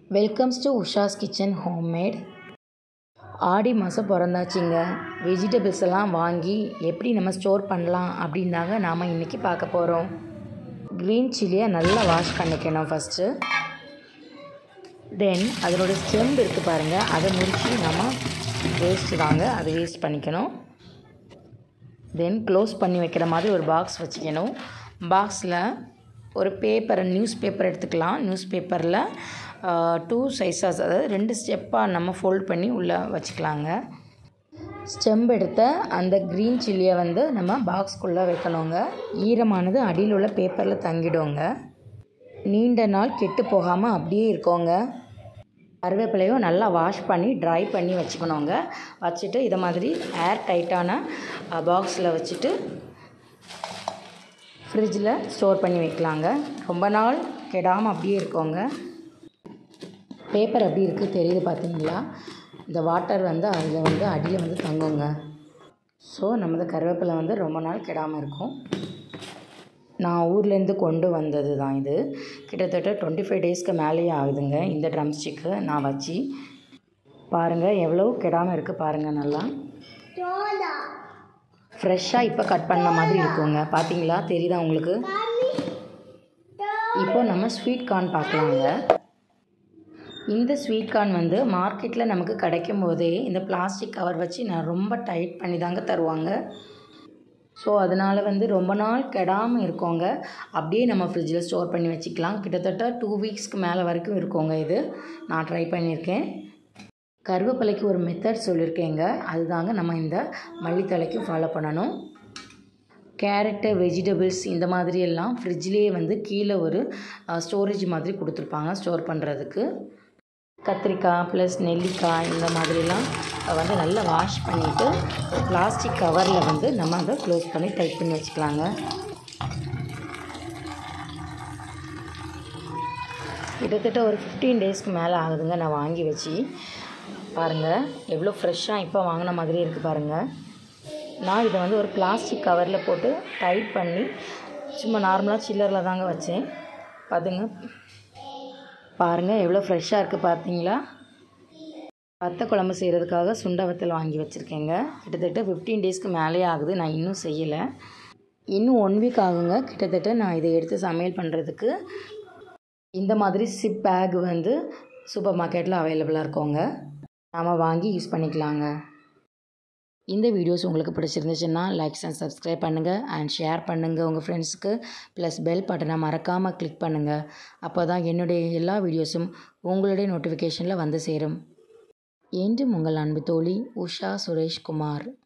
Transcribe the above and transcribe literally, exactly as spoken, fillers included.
Welcomes to Usha's kitchen homemade. Aadi மாதம் பிறந்தாச்சுங்க. Vegetables எல்லாம் வாங்கி எப்படி நம்ம ஸ்டோர் பண்ணலாம் அப்படின்னாங்க நாம் இன்றைக்கி பார்க்க போகிறோம். க்ரீன் சில்லியை நல்லா வாஷ் பண்ணிக்கணும் ஃபஸ்ட்டு. தென் அதனோட ஸ்டெம் இருக்குது பாருங்கள், அதை முடித்து நம்ம வேஸ்ட்டு தாங்க, அதை வேஸ்ட் பண்ணிக்கணும். தென் க்ளோஸ் பண்ணி வைக்கிற மாதிரி ஒரு பாக்ஸ் வச்சுக்கணும். பாக்ஸில் ஒரு பேப்பர், நியூஸ் பேப்பர் எடுத்துக்கலாம். நியூஸ் பேப்பரில் டூ சைஸஸ், அதாவது ரெண்டு ஸ்டெப்பாக நம்ம ஃபோல்ட் பண்ணி உள்ளே வச்சுக்கலாங்க. ஸ்டெம் எடுத்த அந்த க்ரீன் சில்லியை வந்து நம்ம பாக்ஸ்குள்ளே வைக்கணுங்க. ஈரமானது அடியில் உள்ள பேப்பரில் தங்கிடுங்க. நீண்ட நாள் கெட்டு போகாமல் அப்படியே இருக்கோங்க. கருவேப்பிலையும் நல்லா வாஷ் பண்ணி ட்ரை பண்ணி வச்சுக்கணுங்க. வச்சுட்டு இதை மாதிரி ஏர் டைட்டான பாக்ஸில் வச்சுட்டு ஃப்ரிட்ஜில் ஸ்டோர் பண்ணி வைக்கலாங்க. ரொம்ப நாள் கெடாமல் அப்படியே இருக்கோங்க. பேப்பர் அப்படி இருக்குது தெரியுது பார்த்தீங்களா? இந்த வாட்டர் வந்து அதில் வந்து அடியில் வந்து தங்குங்க. ஸோ நமது கருவேப்பிலை வந்து ரொம்ப நாள் கெடாமல் இருக்கும். நான் ஊர்லேருந்து கொண்டு வந்தது தான் இது. கிட்டத்தட்ட டுவெண்ட்டி ஃபைவ் டேஸ்க்கு மேலேயே ஆகுதுங்க இந்த ட்ரம் ஸ்டிக்கு நான் வச்சு. பாருங்கள் எவ்வளோ கெடாமல் இருக்குது பாருங்கள். நல்லா ஃப்ரெஷ்ஷாக இப்போ கட் பண்ண மாதிரி இருக்குங்க. பார்த்தீங்களா, தெரியுதா உங்களுக்கு? இப்போ நம்ம ஸ்வீட் கார்ன் பார்க்கலாங்க. இந்த ஸ்வீட் கார்ன் வந்து மார்க்கெட்டில் நமக்கு கிடைக்கும் போதே இந்த பிளாஸ்டிக் கவர் வச்சு நான் ரொம்ப டைட் பண்ணி தாங்க தருவாங்க. ஸோ அதனால் வந்து ரொம்ப நாள் கெடாமல் இருக்கோங்க. அப்படியே நம்ம ஃப்ரிட்ஜில் ஸ்டோர் பண்ணி வச்சுக்கலாம். கிட்டத்தட்ட டூ வீக்ஸ்க்கு மேலே வரைக்கும் இருக்கோங்க. இது நான் ட்ரை பண்ணியிருக்கேன். கருவேப்பிலைக்கு ஒரு மெத்தட் சொல்லியிருக்கேங்க, அதுதாங்க நம்ம இந்த மல்லித்தலைக்கு ஃபாலோ பண்ணணும். கேரட்டு, வெஜிடபிள்ஸ் இந்த மாதிரி எல்லாம் ஃப்ரிட்ஜ்லேயே வந்து கீழே ஒரு ஸ்டோரேஜ் மாதிரி கொடுத்துருப்பாங்க ஸ்டோர் பண்ணுறதுக்கு. கத்திரிக்காய் ப்ளஸ் நெல்லிக்காய் இந்த மாதிரிலாம் வந்து நல்லா வாஷ் பண்ணிவிட்டு பிளாஸ்டிக் கவரில் வந்து நம்ம அதை க்ளோஸ் பண்ணி டைட் பண்ணி வச்சுக்கலாங்க. கிட்டத்தட்ட ஒரு ஃபிஃப்டீன் டேஸ்க்கு மேலே ஆகுதுங்க நான் வாங்கி வச்சு. பாருங்கள் எவ்வளோ ஃப்ரெஷ்ஷாக இப்போ வாங்கின மாதிரி இருக்குது பாருங்கள். நான் இதை வந்து ஒரு பிளாஸ்டிக் கவரில் போட்டு டைட் பண்ணி சும்மா நார்மலாக சில்லரில் தாங்க வச்சேன். பார்த்துங்க, பாருங்கள் எவ்வளோ ஃப்ரெஷ்ஷாக இருக்குது பார்த்தீங்களா? வத்த குழம்பு செய்கிறதுக்காக சுண்டை வத்தல் வாங்கி வச்சுருக்கேங்க. கிட்டத்தட்ட ஃபிஃப்டீன் டேஸ்க்கு மேலே ஆகுது, நான் இன்னும் செய்யலை. இன்னும் ஒன் வீக் ஆகுங்க கிட்டத்தட்ட நான் இதை எடுத்து சமையல் பண்ணுறதுக்கு. இந்த மாதிரி சிப் பேக் வந்து சூப்பர் மார்க்கெட்டில் அவைலபிளாக இருக்கோங்க. நாம் வாங்கி யூஸ் பண்ணிக்கலாங்க. இந்த வீடியோஸ் உங்களுக்கு பிடிச்சிருந்துச்சுன்னா லைக்ஸ் அண்ட் சப்ஸ்கிரைப் பண்ணுங்கள் அண்ட் ஷேர் பண்ணுங்கள் உங்கள் ஃப்ரெண்ட்ஸுக்கு. ப்ளஸ் பெல் பட்டனை மறக்காமல் கிளிக் பண்ணுங்கள். அப்போ தான் என்னுடைய எல்லா வீடியோஸும் உங்களுடைய நோட்டிஃபிகேஷனில் வந்து சேரும். என்றும் உங்கள் அன்பு தோழி உஷா சுரேஷ்குமார்.